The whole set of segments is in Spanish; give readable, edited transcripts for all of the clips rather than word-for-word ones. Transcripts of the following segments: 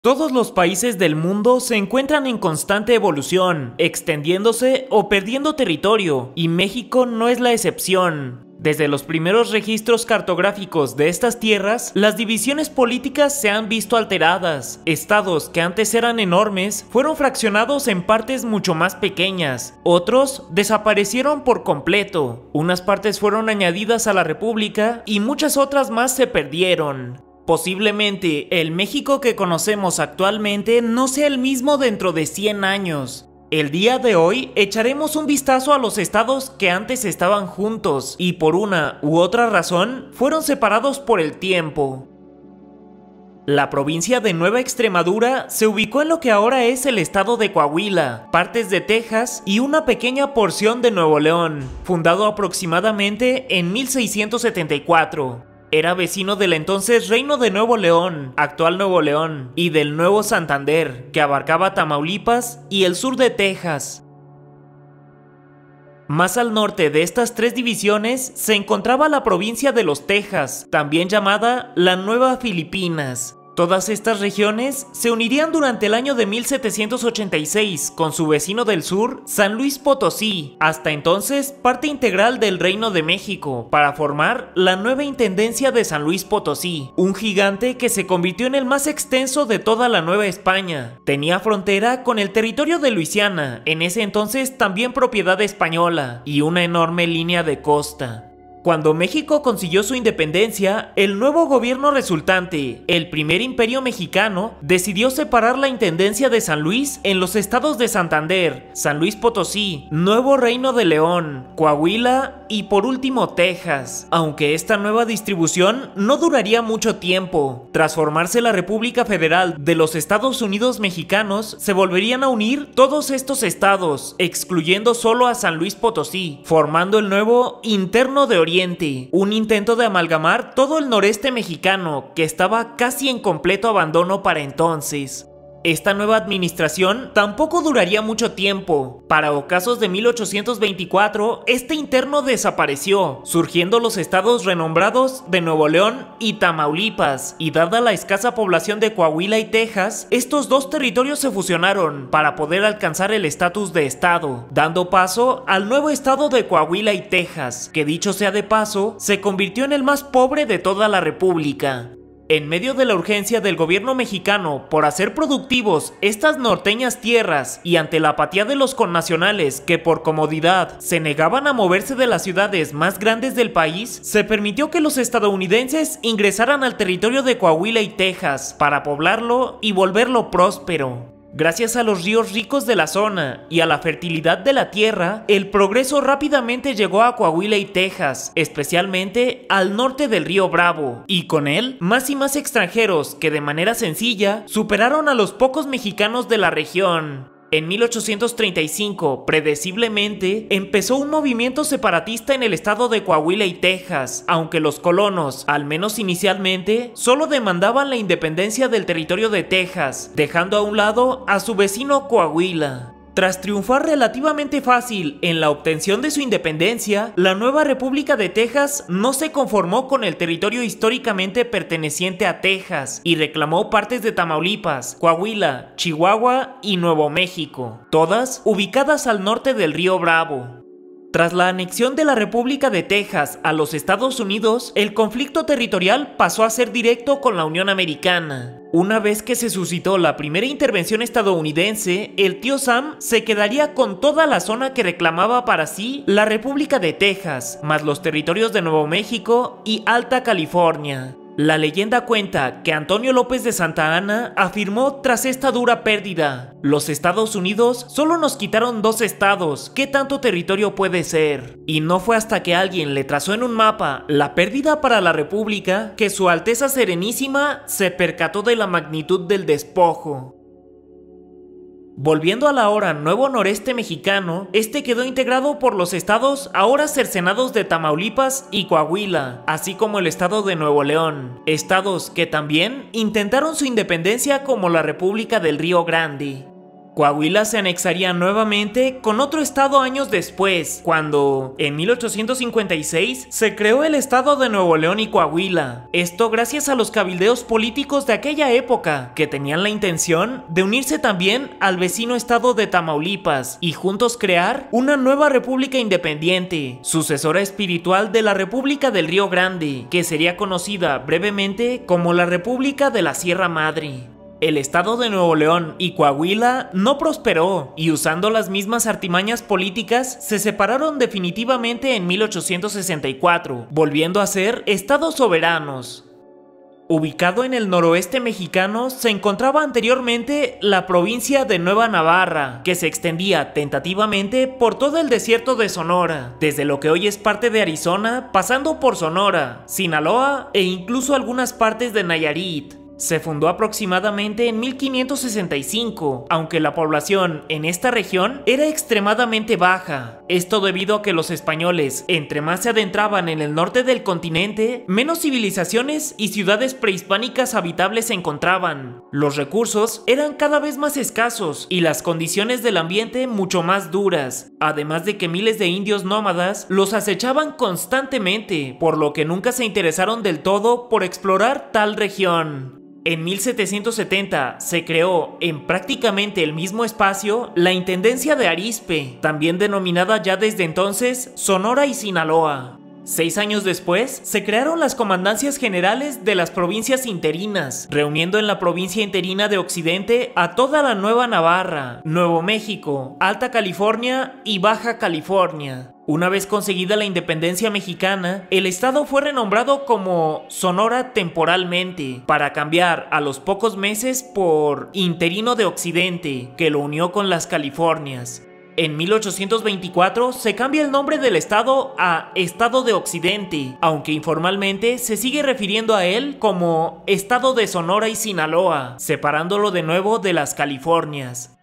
Todos los países del mundo se encuentran en constante evolución, extendiéndose o perdiendo territorio, y México no es la excepción. Desde los primeros registros cartográficos de estas tierras, las divisiones políticas se han visto alteradas. Estados que antes eran enormes fueron fraccionados en partes mucho más pequeñas. Otros desaparecieron por completo. Unas partes fueron añadidas a la República y muchas otras más se perdieron. Posiblemente el México que conocemos actualmente no sea el mismo dentro de 100 años. El día de hoy echaremos un vistazo a los estados que antes estaban juntos y por una u otra razón fueron separados por el tiempo. La provincia de Nueva Extremadura se ubicó en lo que ahora es el estado de Coahuila, partes de Texas y una pequeña porción de Nuevo León, fundado aproximadamente en 1674. Era vecino del entonces Reino de Nuevo León, actual Nuevo León, y del Nuevo Santander, que abarcaba Tamaulipas y el sur de Texas. Más al norte de estas tres divisiones se encontraba la provincia de los Texas, también llamada la Nueva Filipinas. Todas estas regiones se unirían durante el año de 1786 con su vecino del sur, San Luis Potosí, hasta entonces parte integral del Reino de México, para formar la nueva Intendencia de San Luis Potosí, un gigante que se convirtió en el más extenso de toda la Nueva España. Tenía frontera con el territorio de Luisiana, en ese entonces también propiedad española, y una enorme línea de costa. Cuando México consiguió su independencia, el nuevo gobierno resultante, el primer imperio mexicano, decidió separar la intendencia de San Luis en los estados de Santander, San Luis Potosí, Nuevo Reino de León, Coahuila y por último Texas. Aunque esta nueva distribución no duraría mucho tiempo. Tras formarse la República Federal de los Estados Unidos Mexicanos, se volverían a unir todos estos estados, excluyendo solo a San Luis Potosí, formando el nuevo Interno de Oriente. Un intento de amalgamar todo el noreste mexicano, que estaba casi en completo abandono para entonces. Esta nueva administración tampoco duraría mucho tiempo. Para ocasos de 1824, este interno desapareció, surgiendo los estados renombrados de Nuevo León y Tamaulipas, y dada la escasa población de Coahuila y Texas, estos dos territorios se fusionaron para poder alcanzar el estatus de estado, dando paso al nuevo estado de Coahuila y Texas, que dicho sea de paso, se convirtió en el más pobre de toda la república. En medio de la urgencia del gobierno mexicano por hacer productivos estas norteñas tierras y ante la apatía de los connacionales que por comodidad se negaban a moverse de las ciudades más grandes del país, se permitió que los estadounidenses ingresaran al territorio de Coahuila y Texas para poblarlo y volverlo próspero. Gracias a los ríos ricos de la zona y a la fertilidad de la tierra, el progreso rápidamente llegó a Coahuila y Texas, especialmente al norte del río Bravo, y con él más y más extranjeros que de manera sencilla superaron a los pocos mexicanos de la región. En 1835, predeciblemente, empezó un movimiento separatista en el estado de Coahuila y Texas, aunque los colonos, al menos inicialmente, solo demandaban la independencia del territorio de Texas, dejando a un lado a su vecino Coahuila. Tras triunfar relativamente fácil en la obtención de su independencia, la nueva República de Texas no se conformó con el territorio históricamente perteneciente a Texas y reclamó partes de Tamaulipas, Coahuila, Chihuahua y Nuevo México, todas ubicadas al norte del río Bravo. Tras la anexión de la República de Texas a los Estados Unidos, el conflicto territorial pasó a ser directo con la Unión Americana. Una vez que se suscitó la primera intervención estadounidense, el tío Sam se quedaría con toda la zona que reclamaba para sí la República de Texas, más los territorios de Nuevo México y Alta California. La leyenda cuenta que Antonio López de Santa Anna afirmó tras esta dura pérdida: los Estados Unidos solo nos quitaron 2 estados, ¿qué tanto territorio puede ser? Y no fue hasta que alguien le trazó en un mapa la pérdida para la República que Su Alteza Serenísima se percató de la magnitud del despojo. Volviendo al ahora nuevo noreste mexicano, este quedó integrado por los estados ahora cercenados de Tamaulipas y Coahuila, así como el estado de Nuevo León, estados que también intentaron su independencia como la República del Río Grande. Coahuila se anexaría nuevamente con otro estado años después, cuando, en 1856, se creó el estado de Nuevo León y Coahuila. Esto gracias a los cabildeos políticos de aquella época, que tenían la intención de unirse también al vecino estado de Tamaulipas y juntos crear una nueva república independiente, sucesora espiritual de la República del Río Grande, que sería conocida brevemente como la República de la Sierra Madre. El estado de Nuevo León y Coahuila no prosperó y usando las mismas artimañas políticas se separaron definitivamente en 1864, volviendo a ser estados soberanos. Ubicado en el noroeste mexicano se encontraba anteriormente la provincia de Nueva Navarra, que se extendía tentativamente por todo el desierto de Sonora, desde lo que hoy es parte de Arizona, pasando por Sonora, Sinaloa e incluso algunas partes de Nayarit. Se fundó aproximadamente en 1565, aunque la población en esta región era extremadamente baja. Esto debido a que los españoles, entre más se adentraban en el norte del continente, menos civilizaciones y ciudades prehispánicas habitables se encontraban. Los recursos eran cada vez más escasos y las condiciones del ambiente mucho más duras, además de que miles de indios nómadas los acechaban constantemente, por lo que nunca se interesaron del todo por explorar tal región. En 1770 se creó, en prácticamente el mismo espacio, la Intendencia de Arizpe, también denominada ya desde entonces Sonora y Sinaloa. 6 años después, se crearon las comandancias generales de las provincias interinas, reuniendo en la provincia interina de Occidente a toda la Nueva Navarra, Nuevo México, Alta California y Baja California. Una vez conseguida la independencia mexicana, el estado fue renombrado como Sonora temporalmente, para cambiar a los pocos meses por Interino de Occidente, que lo unió con las Californias. En 1824 se cambia el nombre del estado a Estado de Occidente, aunque informalmente se sigue refiriendo a él como Estado de Sonora y Sinaloa, separándolo de nuevo de las Californias.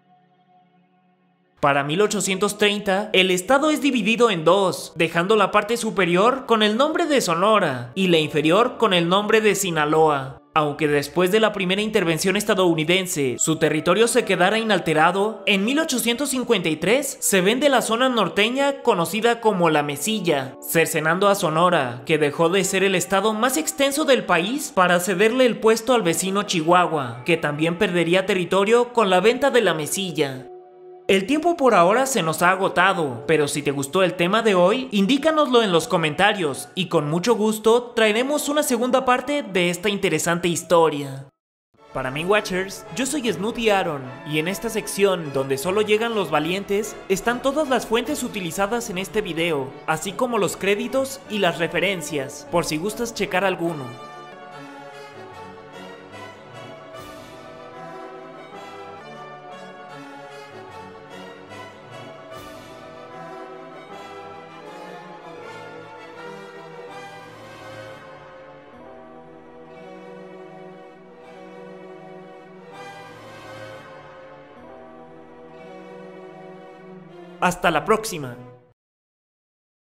Para 1830, el estado es dividido en dos, dejando la parte superior con el nombre de Sonora y la inferior con el nombre de Sinaloa. Aunque después de la primera intervención estadounidense su territorio se quedara inalterado, en 1853 se vende la zona norteña conocida como La Mesilla, cercenando a Sonora, que dejó de ser el estado más extenso del país para cederle el puesto al vecino Chihuahua, que también perdería territorio con la venta de La Mesilla. El tiempo por ahora se nos ha agotado, pero si te gustó el tema de hoy, indícanoslo en los comentarios y con mucho gusto traeremos una segunda parte de esta interesante historia. Para mí Watchers, yo soy Snooty Aaron y en esta sección donde solo llegan los valientes están todas las fuentes utilizadas en este video, así como los créditos y las referencias, por si gustas checar alguno. Hasta la próxima.